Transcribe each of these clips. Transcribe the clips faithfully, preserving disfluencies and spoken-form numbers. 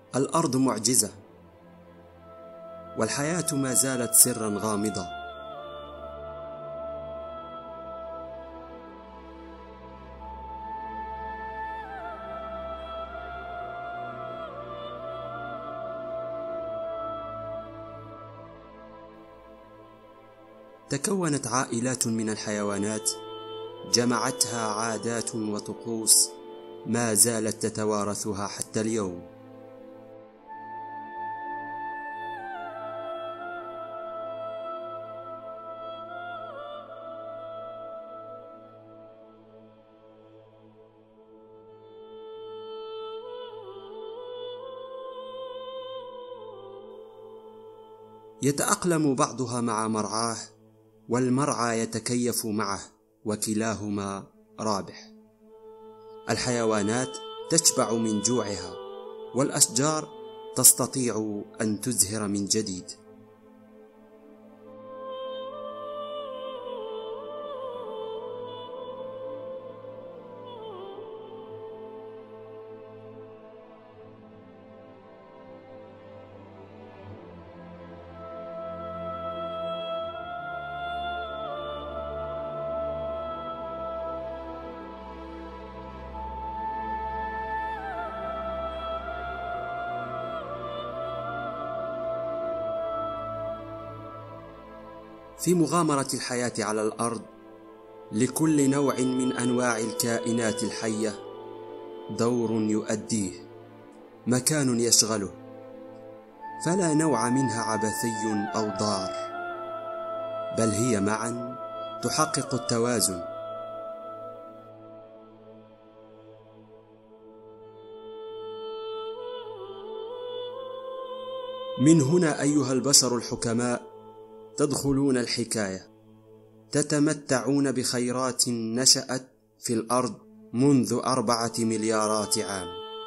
الأرض معجزة، والحياة ما زالت سرا غامضا. تكونت عائلات من الحيوانات جمعتها عادات وطقوس ما زالت تتوارثها حتى اليوم. يتأقلم بعضها مع مرعاه، والمرعى يتكيف معه، وكلاهما رابح. الحيوانات تشبع من جوعها، والأشجار تستطيع أن تزهر من جديد. في مغامرة الحياة على الأرض، لكل نوع من أنواع الكائنات الحية دور يؤديه، مكان يشغله، فلا نوع منها عبثي أو ضار، بل هي معا تحقق التوازن. من هنا أيها البشر الحكماء تدخلون الحكاية، تتمتعون بخيرات نشأت في الأرض منذ أربعة مليارات عام.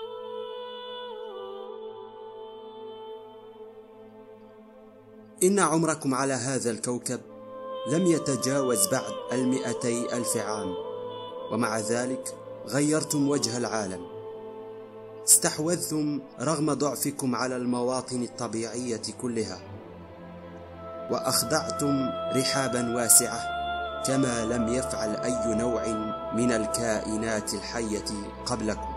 إن عمركم على هذا الكوكب لم يتجاوز بعد المئتي ألف عام، ومع ذلك غيرتم وجه العالم، استحوذتم رغم ضعفكم على المواطن الطبيعية كلها، وأخضعتم رحابا واسعة كما لم يفعل أي نوع من الكائنات الحية قبلكم.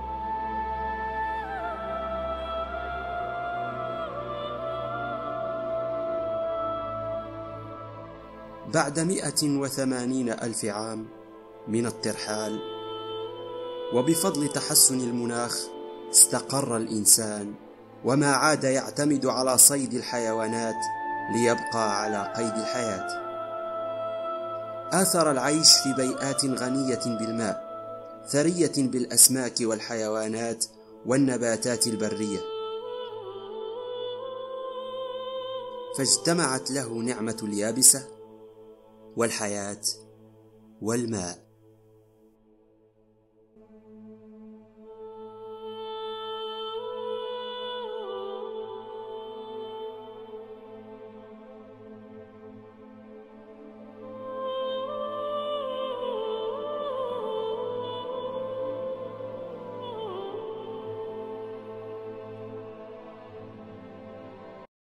بعد مئة وثمانين ألف عام من الترحال، وبفضل تحسن المناخ، استقر الإنسان وما عاد يعتمد على صيد الحيوانات ليبقى على قيد الحياة. آثر العيش في بيئات غنية بالماء، ثرية بالأسماك والحيوانات والنباتات البرية، فاجتمعت له نعمة اليابسة والحياة والماء.